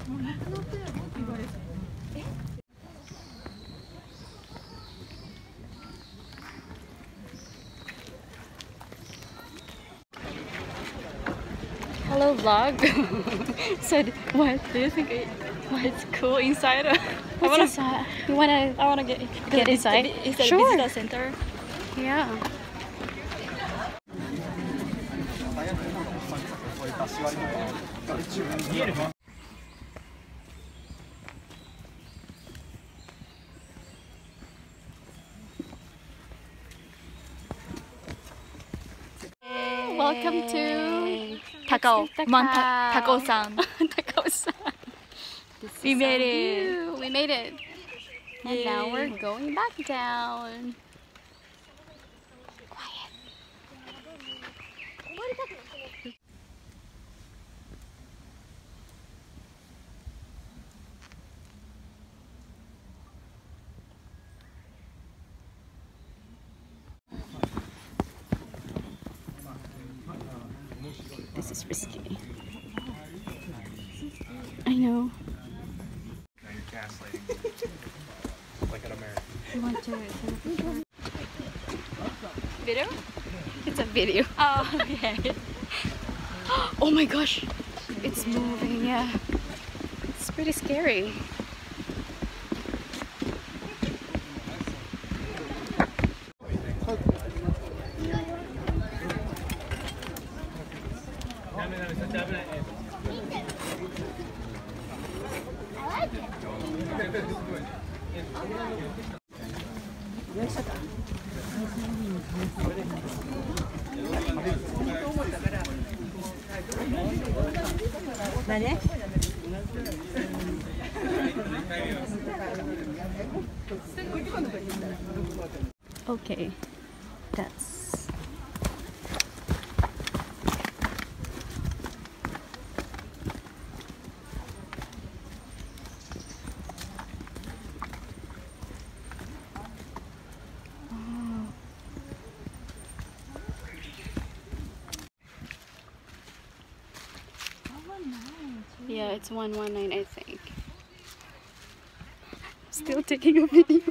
Hello vlog. So what do you think it's cool inside? You wanna I wanna get inside? It's a Sure. visitor center. Yeah. Welcome to Takao. Takao-san. Takao-san. We made it. We made it. And now we're going back down. Quiet. This is risky. I know. Now you're gaslighting. Like an American. You want to take a picture? Video? It's a video. Oh, okay. Oh my gosh. It's moving, yeah. It's pretty scary. Okay, that's yeah, it's 119, I think. Still taking a video.